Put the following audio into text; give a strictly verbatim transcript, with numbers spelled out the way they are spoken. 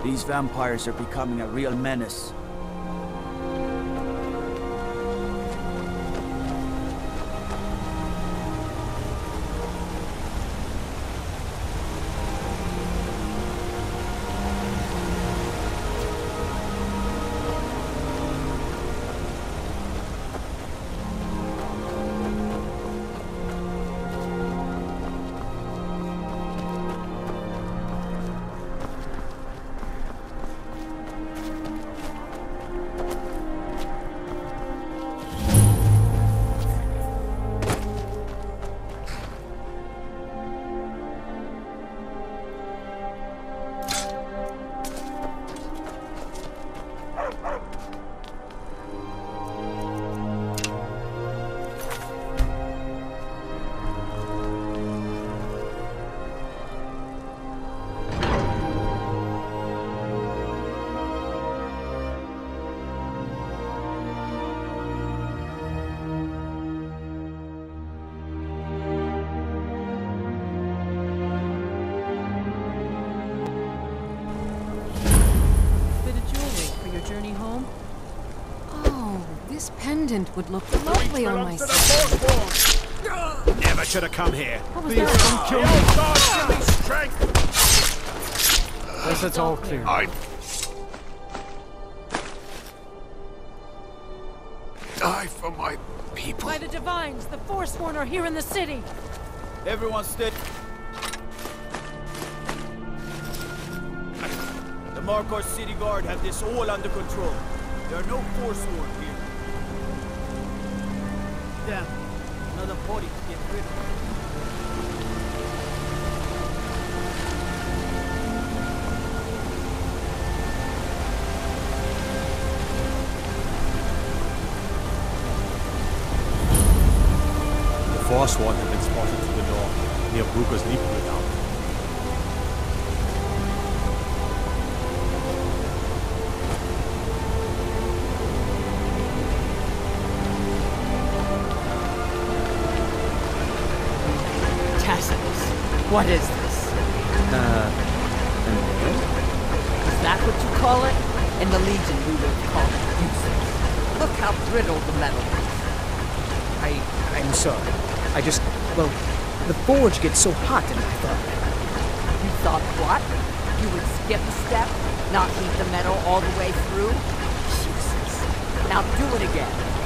These vampires are becoming a real menace. Journey home? Oh, this pendant would look lovely on my skin. Never should have come here. What was that? Kill me. God, strength. Guess it's all clear. I die for my people. By the Divines, the Forsworn are here in the city. Everyone stay. The Markarth City Guard have this all under control. There are no Forsworn here. Damn, another body to get rid of. The Forsworn have been spotted to the north, near Brugger's Liebredau. What is this? Uh, an ale? Is that what you call it? In the Legion we would call it useless. Look how brittle the metal is. I... I'm sorry. I just... well, the forge gets so hot and I thought... You thought what? You would skip a step? Not heat the metal all the way through? Jesus. Now do it again.